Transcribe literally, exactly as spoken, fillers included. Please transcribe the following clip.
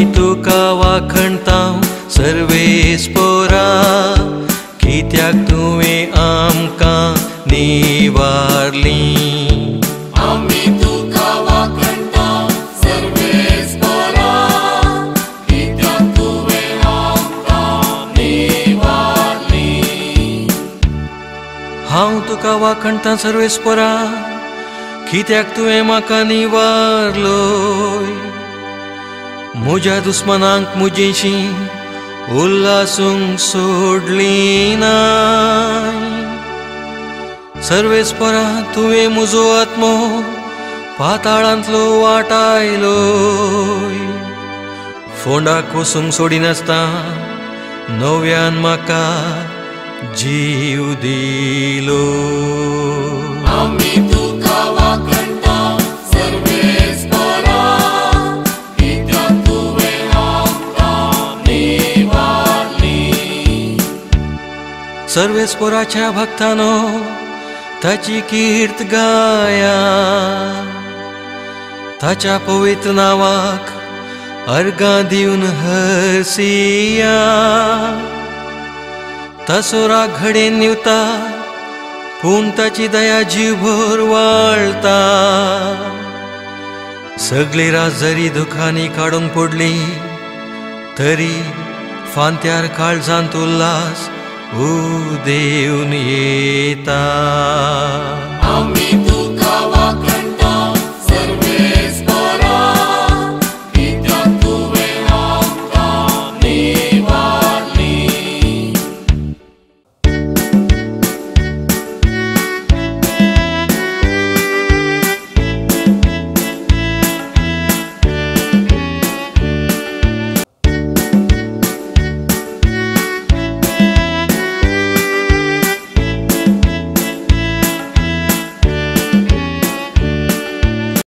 तुका वाखणतां सर्वेस्परा, कित्याक तुवें आमकां निवारलीं. आमी तुका वाखणतां सर्वेस्परा, कित्याक तुवें आमकां निवारलीं. हांव तुका वाखणतां सर्वेस्परा, कित्याक तुवें म्हाका निवारलोय. म्हज्या दुस्मनांक म्हजेशी उल्हासूंक सोडली नाय. सर्वेस्परा तुवें म्हजो आत्मो पाताळांतलो वाटायलोय. फोंडाक वसूंक सोडिनासता नव्यान म्हाका जीव दिलो. आमी तुका वाखणतां सर्वेस्परा, कित्याक तुवें आमकां निवारलीं. सर्वेस्पराच्या भक्तानो ताची कीर्त गाया, ताच्या पवित्र नावाक अर्गां दिवन हरसिया. ताचो राग घडेन निवता, पूण ताची दया जीवभर वाळटा. सगळी रात जरी दुखांनी काडून पडली, तरी फांत्यार काळजांत उल्हास उदेवन येता. आमी